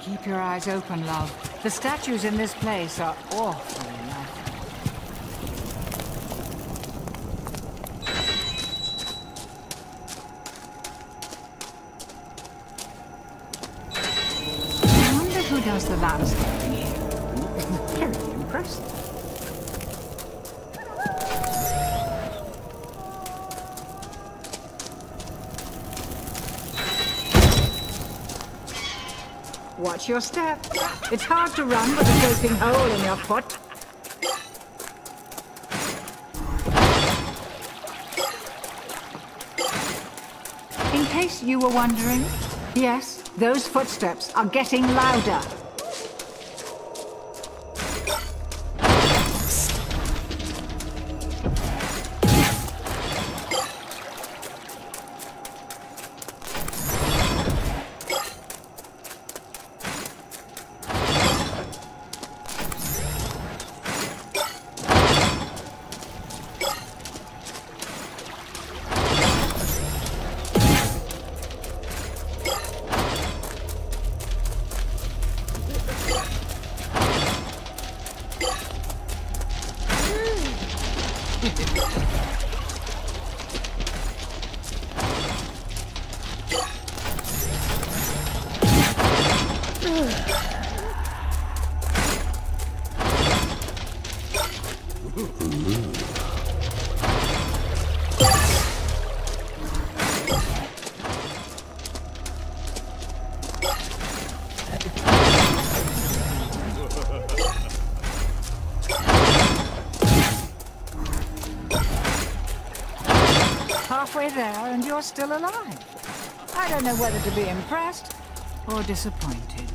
Keep your eyes open, love. The statues in this place are awfully lifelike. I wonder who does the landscaping here. Very impressive. Watch your step. It's hard to run with a gaping hole in your foot. In case you were wondering, yes, those footsteps are getting louder. Halfway there and you're still alive. I don't know whether to be impressed or disappointed.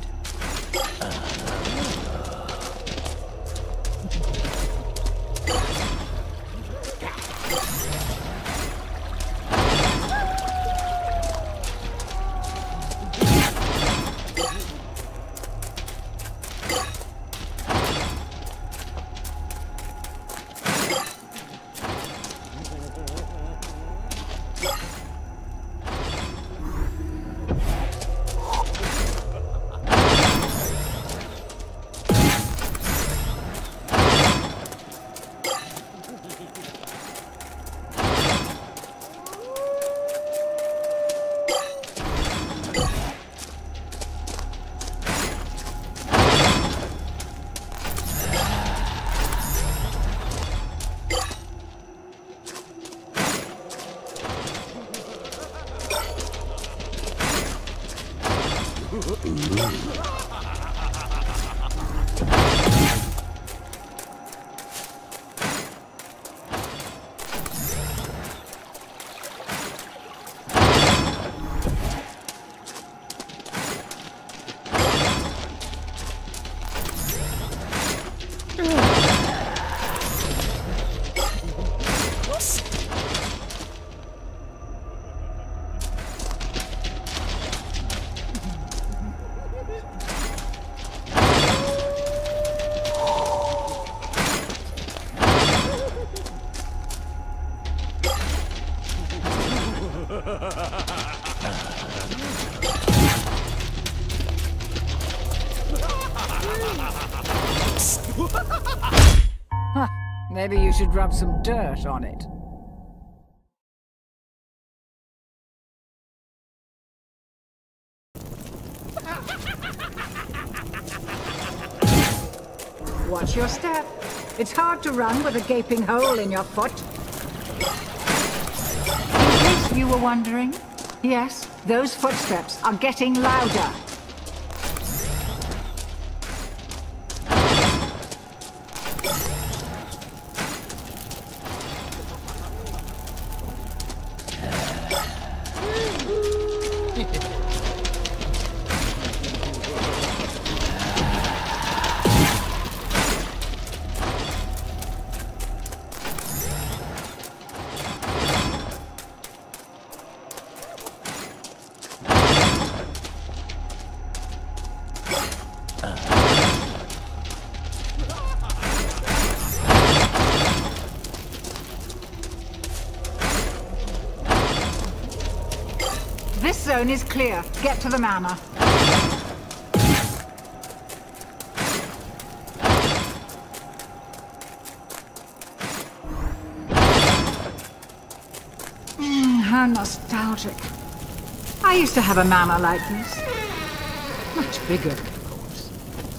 Maybe you should rub some dirt on it. Watch your step. It's hard to run with a gaping hole in your foot. In case you were wondering, yes, those footsteps are getting louder. This zone is clear. Get to the manor. How nostalgic. I used to have a mama like this. Much bigger, of course.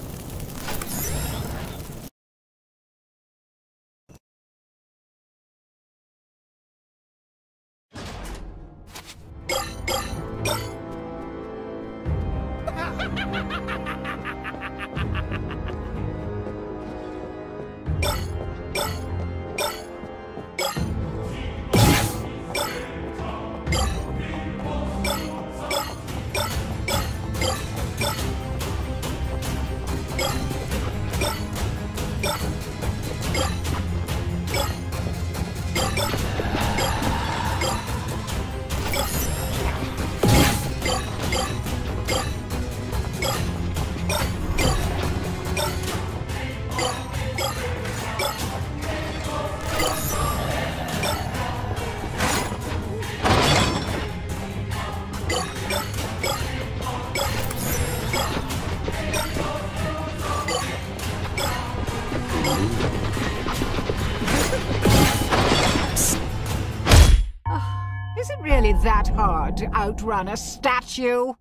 Is it really that hard to outrun a statue?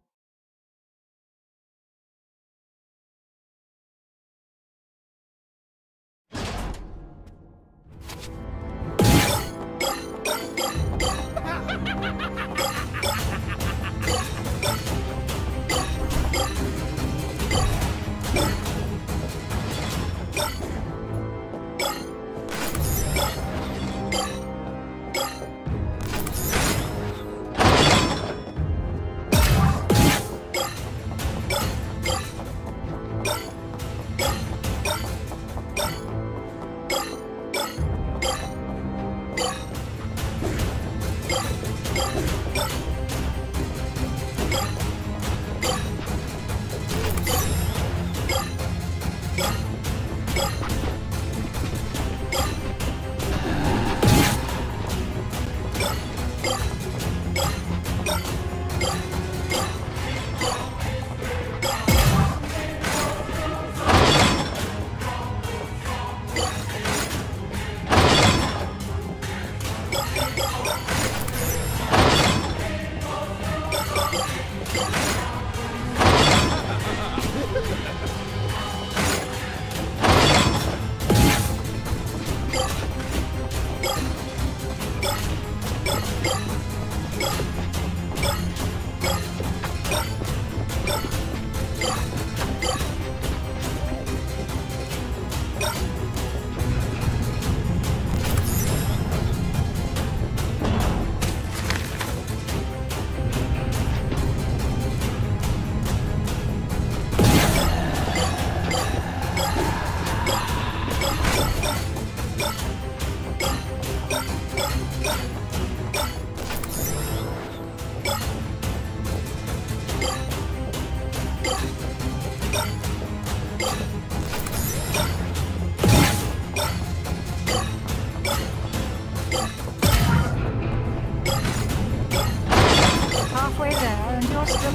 Halfway there and you're still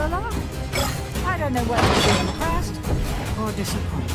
alive. I don't know whether to be impressed or disappointed.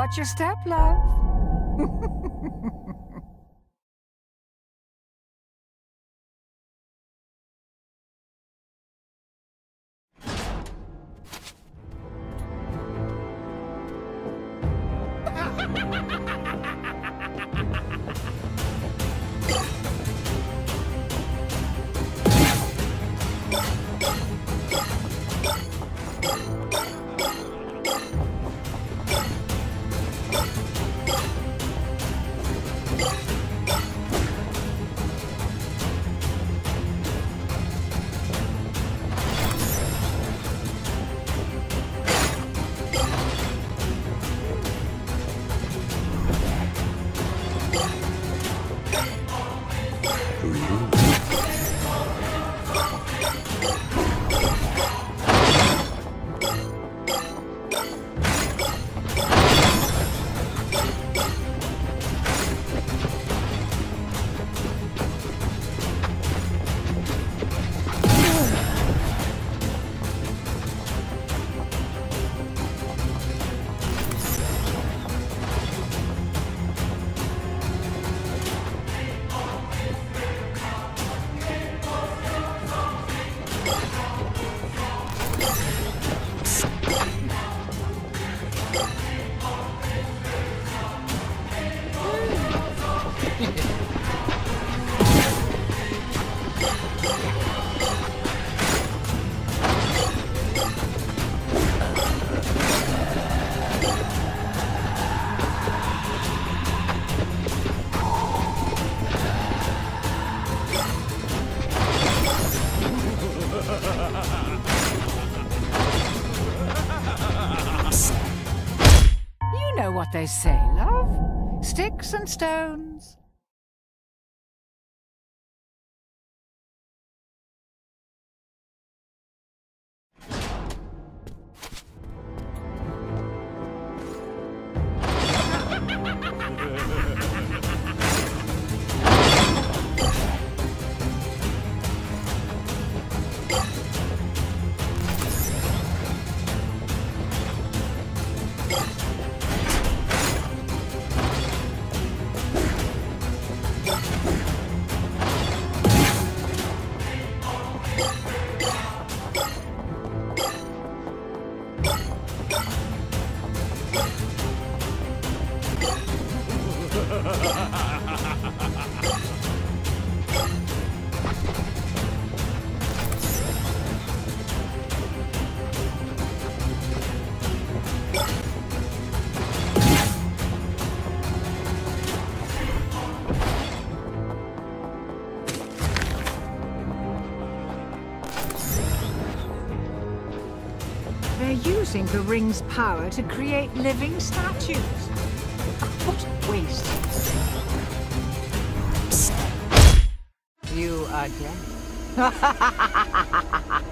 Watch your step, love. You know what they say, love. Sticks and stones. They're using the ring's power to create living statues. What a waste. You are dead.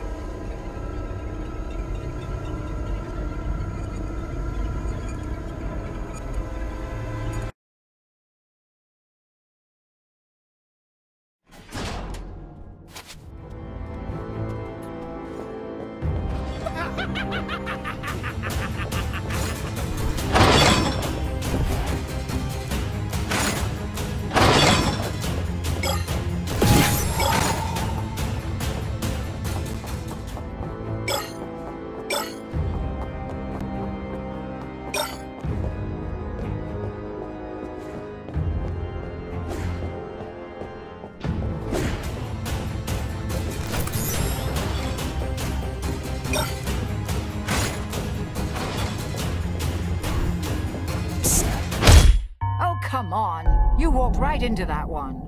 Come on, you walked right into that one.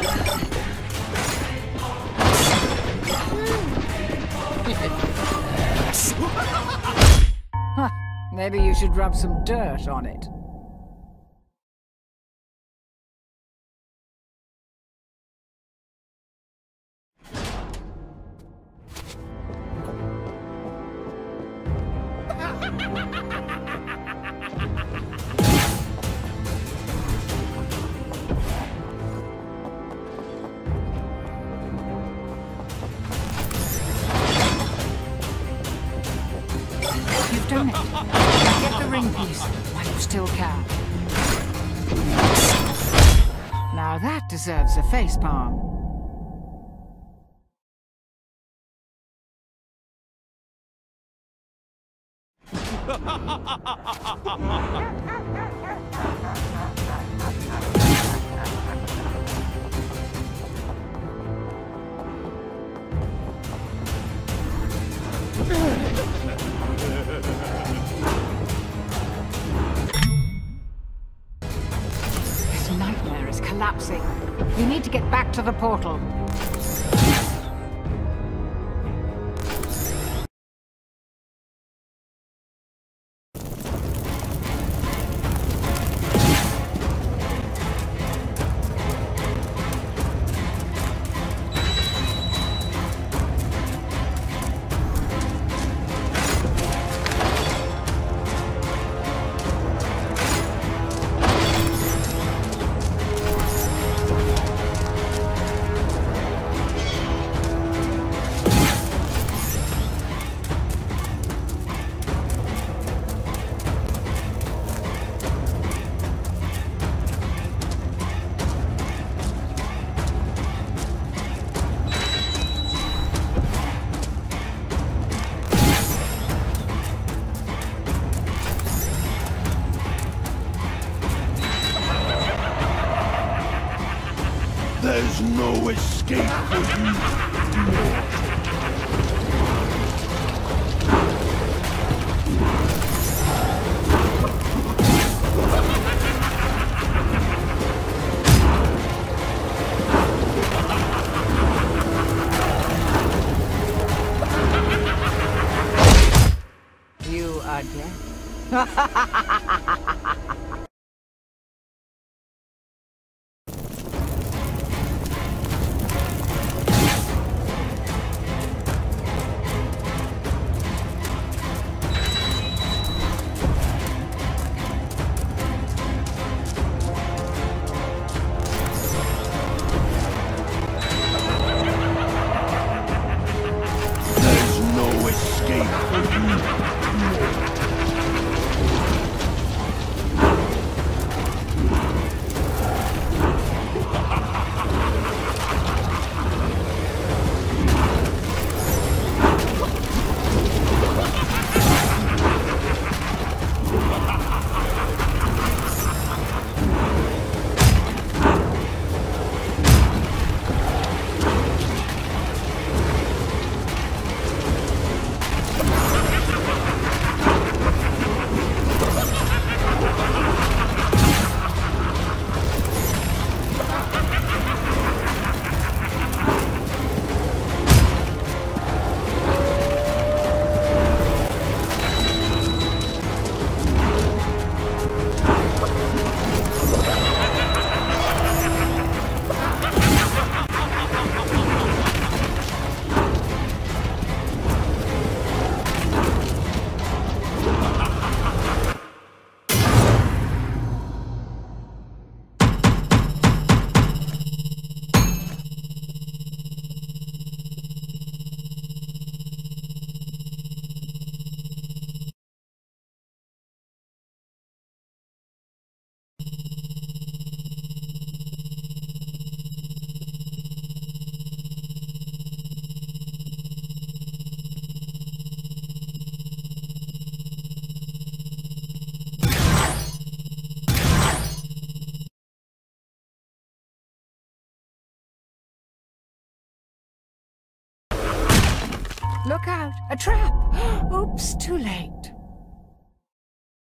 Huh, maybe you should rub some dirt on it. You've done it. Get the ring piece while you still can. Now that deserves a facepalm. This nightmare is collapsing. We need to get back to the portal. There's no escape for you. You are dead. There's no escape for you. Look out! A trap! Oops, too late.